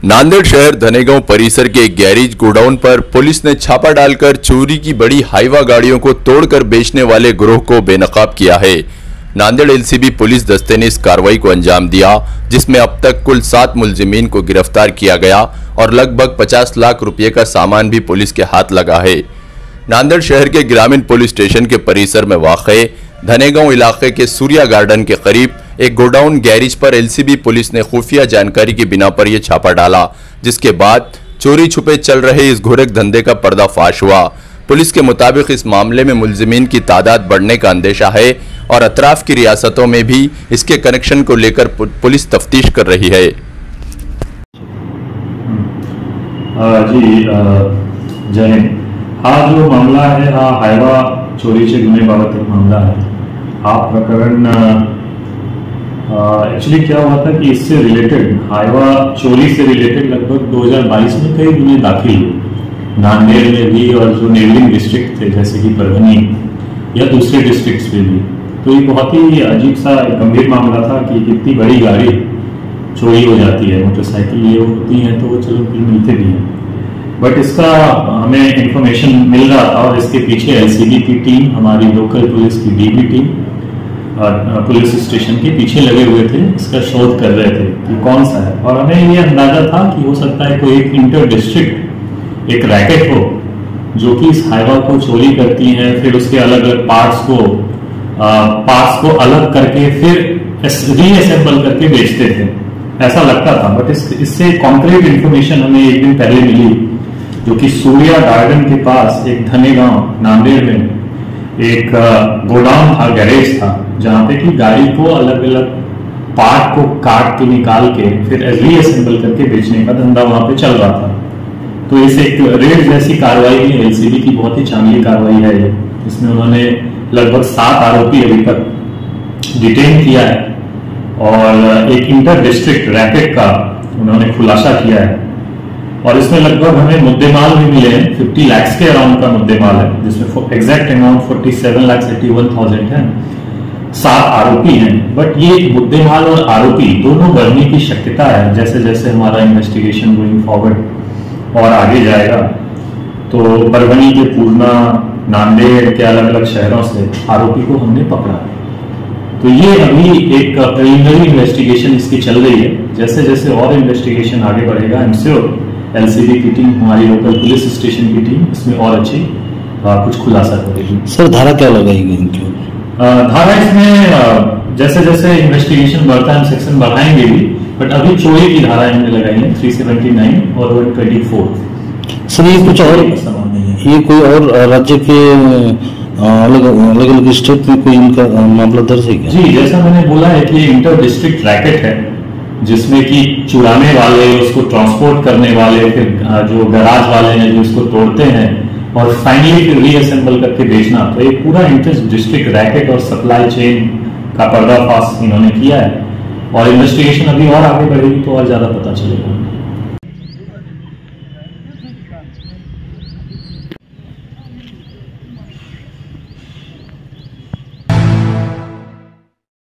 नांदेड़ शहर धनेगांव परिसर के एक गैरेज गोडाउन पर पुलिस ने छापा डालकर चोरी की बड़ी हाईवा गाड़ियों को तोड़कर बेचने वाले गिरोह को बेनकाब किया है। नांदेड़ एलसीबी पुलिस दस्ते ने इस कार्रवाई को अंजाम दिया, जिसमें अब तक कुल 7 मुलजिमीन को गिरफ्तार किया गया और लगभग 50 लाख रुपए का सामान भी पुलिस के हाथ लगा है। नांदेड़ शहर के ग्रामीण पुलिस स्टेशन के परिसर में वाक़े धनेगांव इलाके के सूर्या गार्डन के करीब एक गोडाउन गैरेज पर एलसीबी पुलिस ने खुफिया जानकारी की बिना पर यह छापा डाला, जिसके बाद चोरी छुपे चल रहे इस घोरक धंधे का पर्दाफाश हुआ। पुलिस के मुताबिक इस मामले में मुलजिमीन की तादाद बढ़ने का अंदेशा है और अतराफ की रियासतों में भी इसके कनेक्शन को लेकर पुलिस तफ्तीश कर रही है। जय हिंद। हा जो मामला है हा हायवा चोरीचे गुन्हेबाबत एक मामला है। हा प्रकरण एक्चुअली क्या हुआ था कि इससे रिलेटेड हाईवा चोरी से रिलेटेड लगभग 2022 में कई गुने दाखिल हुए नांदेड़ में भी, और जो नेबलिंग डिस्ट्रिक्ट थे जैसे कि परभनी या दूसरे डिस्ट्रिक्ट्स में भी। तो ये बहुत ही अजीब सा गंभीर मामला था कि कितनी बड़ी गाड़ी चोरी हो जाती है। मोटरसाइकिल ये होती हैं तो वो चलो मिलते भी हैं, बट इसका हमें इंफॉर्मेशन मिल रहा था और इसके पीछे एलसीबी की टीम, हमारी लोकल पुलिस की डीबी टीम पुलिस स्टेशन के पीछे लगे हुए थे, इसका शोध कर रहे थे कि कौन सा है। और हमें ये अंदाजा था कि हो सकता है कोई एक इंटर डिस्ट्रिक्ट एक रैकेट हो जो कि इस हाईवा को चोरी करती है, फिर उसके अलग अलग पार्ट्स को अलग करके फिर रीअसेंबल करके बेचते थे, ऐसा लगता था। बट इससे कॉन्क्रीट इंफॉर्मेशन हमें एक दिन पहले मिली, जो कि सूर्या गार्डन के पास एक धनेगांव नांदेड़ में एक गोडाउन था, गैरेज था, जहां पे कि गाड़ी को अलग अलग पार्ट को काट के निकाल के फिर रीअसेंबल करके बेचने का धंधा वहां पे चल रहा था। तो इस एक रेड जैसी कार्रवाई में एलसीबी की बहुत ही चांगली कार्रवाई है ये, इसमें उन्होंने लगभग 7 आरोपी अभी तक डिटेन किया है और एक इंटर डिस्ट्रिक्ट रैकेट का उन्होंने खुलासा किया है। और इसमें लगभग हमें मुद्देमाल भी मिले हैं, 50 लाख के अराउंड का मुद्देमाल है, जिसमें एग्जैक्ट अमाउंट 47,81,000 है। 7 आरोपी हैं, बट ये मुद्देमाल और आरोपी दोनों बढ़ने की शक्यता है जैसे जैसे हमारा इन्वेस्टिगेशन गोइंग फॉरवर्ड और आगे जाएगा। तो परभनी के पूर्णा, नांदेड़ के अलग अलग शहरों से आरोपी को हमने पकड़ा। तो ये अभी एक प्रिलिमिनरी इन्वेस्टिगेशन इसकी चल रही है। जैसे जैसे और इन्वेस्टिगेशन आगे बढ़ेगा, आई एम श्योर एलसीबी की टीम, हमारी लोकल पुलिस स्टेशन की टीम इसमें और अच्छी कुछ खुलासा करेगी। सर धारा क्या लगाएगी इनकी? धारा इसमें जैसे जैसे इन्वेस्टिगेशन बढ़ता है हम सेक्शन बढ़ाएंगे भी, बट अभी चोरी की धारा इनमें लगाई है 379 और 124। सर ये कुछ और सवाल नहीं है, ये कोई और राज्य के अलग अलग स्टेट में कोई इनका मामला दर्ज है क्या? जी, जैसा मैंने बोला है कि इंटर डिस्ट्रिक्ट रैकेट है, जिसमें कि चुराने वाले, उसको ट्रांसपोर्ट करने वाले, फिर जो गैराज वाले हैं जो इसको तोड़ते हैं और फाइनली फिर रीअसेंबल करके बेचना। तो एक पूरा इंटर डिस्ट्रिक्ट रैकेट और सप्लाई चेन का पर्दाफाश इन्होंने किया है और इन्वेस्टिगेशन अभी और आगे बढ़ेगी तो और ज्यादा पता चलेगा।